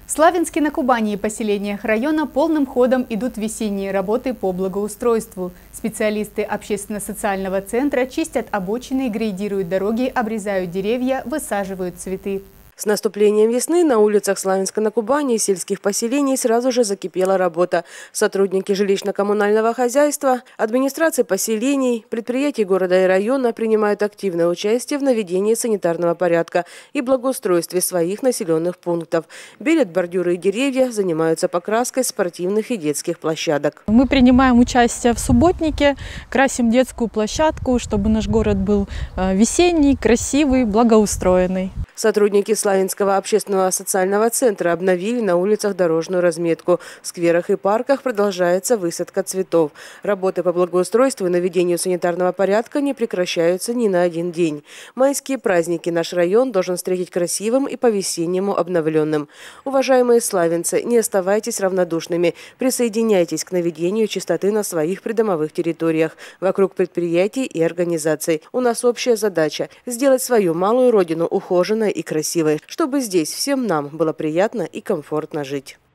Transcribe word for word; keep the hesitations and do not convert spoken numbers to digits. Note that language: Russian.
В Славянске на Кубани и поселениях района полным ходом идут весенние работы по благоустройству. Специалисты общественно-социального центра чистят обочины, грейдируют дороги, обрезают деревья, высаживают цветы. С наступлением весны на улицах Славянска на Кубани и сельских поселений сразу же закипела работа. Сотрудники жилищно-коммунального хозяйства, администрации поселений, предприятий города и района принимают активное участие в наведении санитарного порядка и благоустройстве своих населенных пунктов. Белят бордюры и деревья, занимаются покраской спортивных и детских площадок. Мы принимаем участие в субботнике, красим детскую площадку, чтобы наш город был весенний, красивый, благоустроенный. Сотрудники Славянского общественного социального центра обновили на улицах дорожную разметку. В скверах и парках продолжается высадка цветов. Работы по благоустройству и наведению санитарного порядка не прекращаются ни на один день. Майские праздники наш район должен встретить красивым и по-весеннему обновленным. Уважаемые славянцы, не оставайтесь равнодушными. Присоединяйтесь к наведению чистоты на своих придомовых территориях, вокруг предприятий и организаций. У нас общая задача – сделать свою малую родину ухоженной и красивой, чтобы здесь всем нам было приятно и комфортно жить.